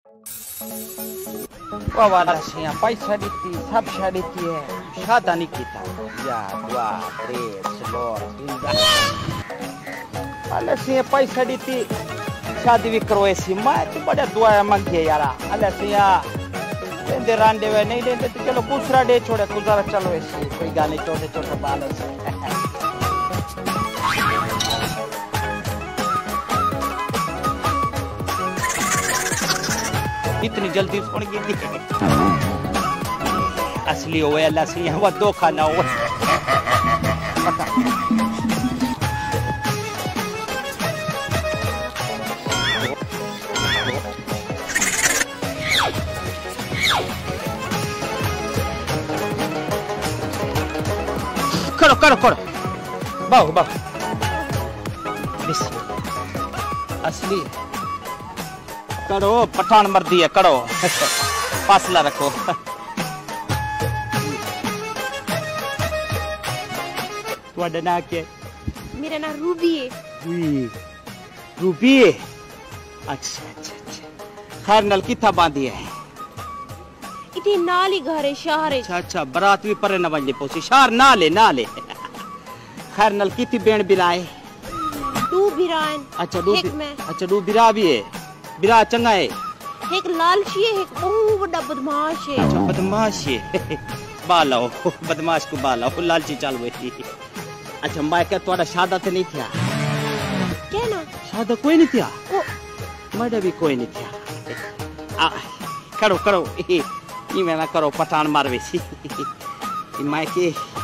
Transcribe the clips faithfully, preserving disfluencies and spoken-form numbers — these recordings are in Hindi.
वाला सिया पैसा देती सब शादी देती है शादा नहीं कीता या दुआ प्रेस लोर अल्लाह सिया पैसा देती शादी भी करो ऐसी मैं तो बड़ा दुआ मांगे यार अल्लाह सिया देंदे रांडे वे नहीं देंदे तो चलो दूसरा डे छोड़े गुजारा चलो ऐसी कोई गाने छोटे छोटे बालों से इतनी जल्दी सुन गई थी असली हो अल्लाह से यहाँ धोखा ना हो करो करो करो बाहु बाहु असली करो पठान मर्दी है करो फासला रखो तुम्हारा नाम क्या मेरा नाम रूबी है रूबी है अच्छा अच्छा अच्छा खैर नल किथा बांधी है इतनी नाली घर है शहर है अच्छा अच्छा बारात भी परे न बजली पोसी शहर ना ले ना ले खैर नल किती बेण बिराए दो बिरान अच्छा दो एक में अच्छा दो बिरा भी है बिरा चंगा है एक लालची है एक बहुत बड़ा बदमाश है अच्छा बदमाश है बालाओ बदमाश को बालाओ लालची चल बैठी अच्छा मैं क्या तुम्हारा शादा तो नहीं था क्या ना शादा कोई नहीं था मेरा भी कोई नहीं था आ करो करो ये मैं ना करो पठान मार वैसी मैं के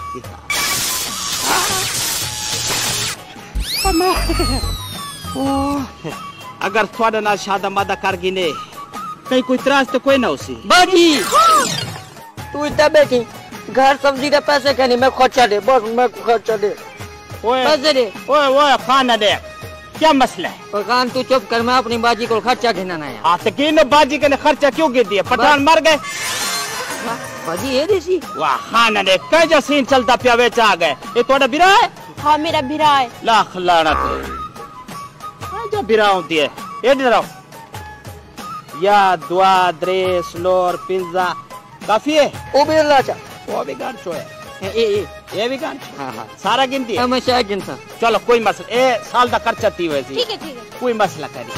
अगर थोड़ा ना शादा मादा कर गिने कहीं कोई त्रास तो कोई ना उसी बाजी तू इतना बैठी घर सब्जी का पैसे क्या नहीं मैं खर्चा दे बस मैं खर्चा दे पैसे दे ओए ओए खाना दे क्या मसला है और कान तू चुप कर मैं अपनी बाजी को खर्चा गिनाना है हाँ तो किन बाजी के खर्चा क्यों गिर दिया पठान मर गए बाजी ये देसी वाह खाना दे कैसा सीन चलता पिया बेचा आ गए ये थोड़ा बिरा है हाँ मेरा बिरा है लाख लानत है जो बिरा होती है ये डराओ या दुआ ड्रेस लोर पिज्जा काफी है वो भी लाचा वो भी गांठ है ये ये ये भी गांठ हाँ हाँ सारा गिनती है मैं शायद गिनता चलो कोई मसला ए साल दा खर्चा थी वैसे ठीक है ठीक है कोई मसला करी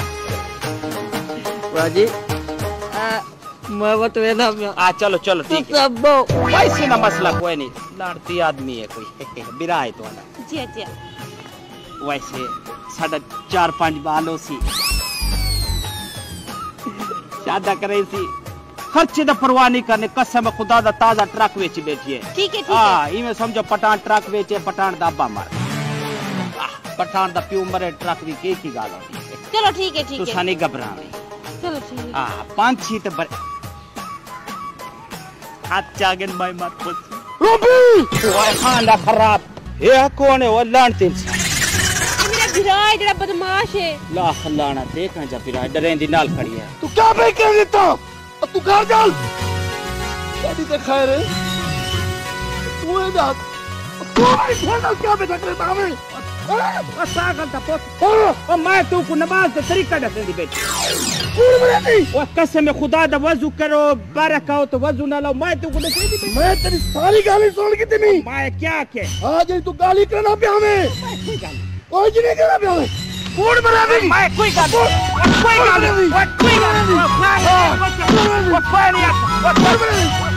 बाजी मैं वो तो ना आ चलो चलो ठीक है सब वैसे ना मसला कोई नहीं लड़ती आदमी है कोई बिरा है तो वाला जी जी वैसे साढ़े चार पांच बालों सी शादा करे सी खर्चे दा परवाह नहीं करने कसम खुदा दा ताजा ट्रक बेची बेची है ठीक है ठीक है हां इमे समझो पठान ट्रक बेचे पठान दा अब्बा मार पठान दा प्यू मरे ट्रक भी के की गाल होती है चलो ठीक है ठीक है तू सानी घबरावे चलो ठीक है हां पांच छी ते बर हाथ चागन भाई मत पूछ रूबी ओए खाना खराब ये कौन है वो लानती बिरा है जरा बदमाश है लाख लाना देखा जा बिरा डरेंदी नाल खड़ी है तू क्या बे कर देता तू घर चल शादी ते खैर है तू है ना तू भाई खाना क्या बे कर देता हमें असा करता पोत ओ मैं तू को नमाज का तरीका दे दी बेटी कौन बने ओ कसम खुदा दा वजू करो बरका हो तो वजू ना लो मैं तू को दे दी मैं तेरी सारी गाली सुन के तेनी मैं क्या के आज तू गाली करना पे हमें कोई गाली कोई नहीं करना पे हमें कौन बना दे मैं कोई गाली कोई गाली कोई गाली कोई नहीं